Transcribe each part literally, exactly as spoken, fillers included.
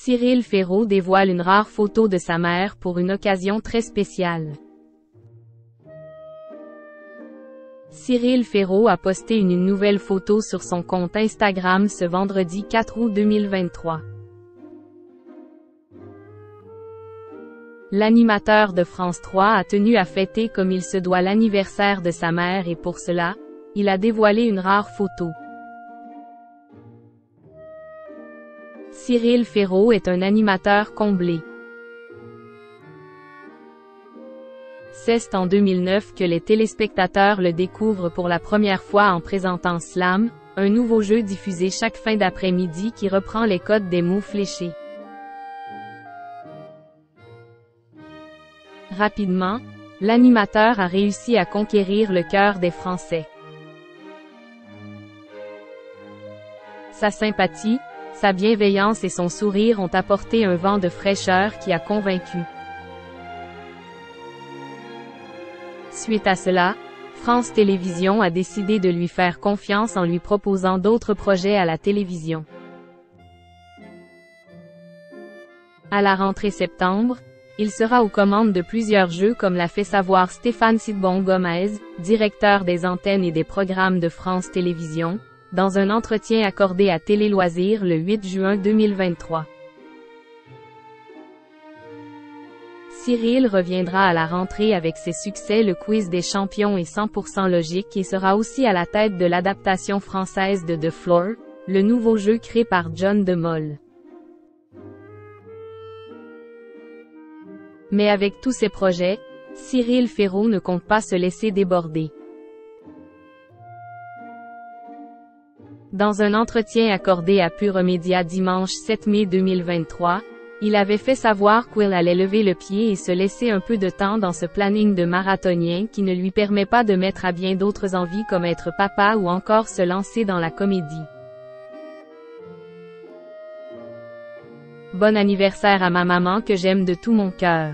Cyril Ferraud dévoile une rare photo de sa mère pour une occasion très spéciale. Cyril Ferraud a posté une nouvelle photo sur son compte Instagram ce vendredi quatre août deux mille vingt-trois. L'animateur de France trois a tenu à fêter comme il se doit l'anniversaire de sa mère et pour cela, il a dévoilé une rare photo. Cyril Ferraud est un animateur comblé. C'est en deux mille neuf que les téléspectateurs le découvrent pour la première fois en présentant Slam, un nouveau jeu diffusé chaque fin d'après-midi qui reprend les codes des mots fléchés. Rapidement, l'animateur a réussi à conquérir le cœur des Français. Sa sympathie, sa bienveillance et son sourire ont apporté un vent de fraîcheur qui a convaincu. Suite à cela, France Télévisions a décidé de lui faire confiance en lui proposant d'autres projets à la télévision. À la rentrée septembre, il sera aux commandes de plusieurs jeux comme l'a fait savoir Stéphane Sidbon-Gomez, directeur des antennes et des programmes de France Télévisions, dans un entretien accordé à Télé Loisirs le huit juin deux mille vingt-trois. Cyril reviendra à la rentrée avec ses succès Le Quiz des champions et cent pour cent logique et sera aussi à la tête de l'adaptation française de The Floor, le nouveau jeu créé par John de Mol. Mais avec tous ces projets, Cyril Ferraud ne compte pas se laisser déborder. Dans un entretien accordé à Pure Média dimanche sept mai deux mille vingt-trois, il avait fait savoir qu'il allait lever le pied et se laisser un peu de temps dans ce planning de marathonien qui ne lui permet pas de mettre à bien d'autres envies comme être papa ou encore se lancer dans la comédie. Bon anniversaire à ma maman que j'aime de tout mon cœur.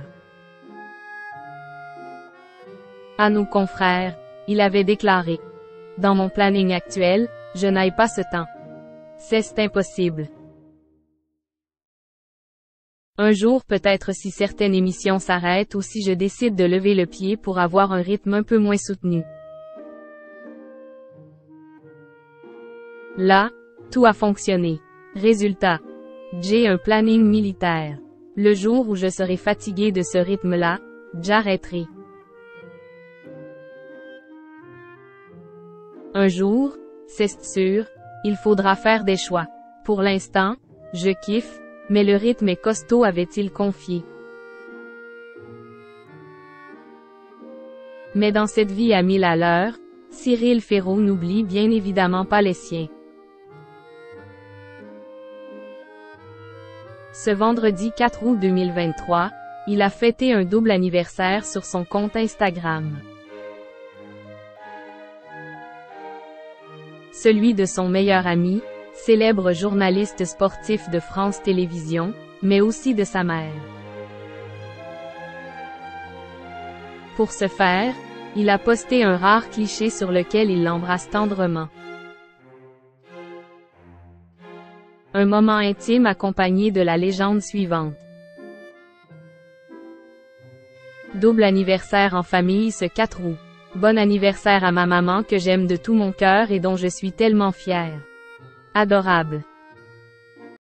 À nos confrères, il avait déclaré. Dans mon planning actuel, je n'ai pas ce temps. C'est impossible. Un jour peut-être si certaines émissions s'arrêtent ou si je décide de lever le pied pour avoir un rythme un peu moins soutenu. Là, tout a fonctionné. Résultat. J'ai un planning militaire. Le jour où je serai fatigué de ce rythme-là, j'arrêterai. Un jour, c'est sûr, il faudra faire des choix. Pour l'instant, je kiffe, mais le rythme est costaud, avait-il confié. Mais dans cette vie à mille à l'heure, Cyril Ferraud n'oublie bien évidemment pas les siens. Ce vendredi quatre août deux mille vingt-trois, il a fêté un double anniversaire sur son compte Instagram. Celui de son meilleur ami, célèbre journaliste sportif de France Télévisions, mais aussi de sa mère. Pour ce faire, il a posté un rare cliché sur lequel il l'embrasse tendrement. Un moment intime accompagné de la légende suivante. Double anniversaire en famille ce quatre août. Bon anniversaire à ma maman que j'aime de tout mon cœur et dont je suis tellement fière. Adorable.